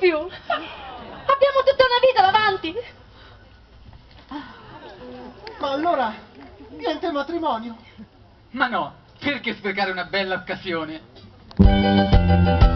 più. Abbiamo tutta una vita davanti. Ma allora, niente matrimonio? Ma no, perché sprecare una bella occasione?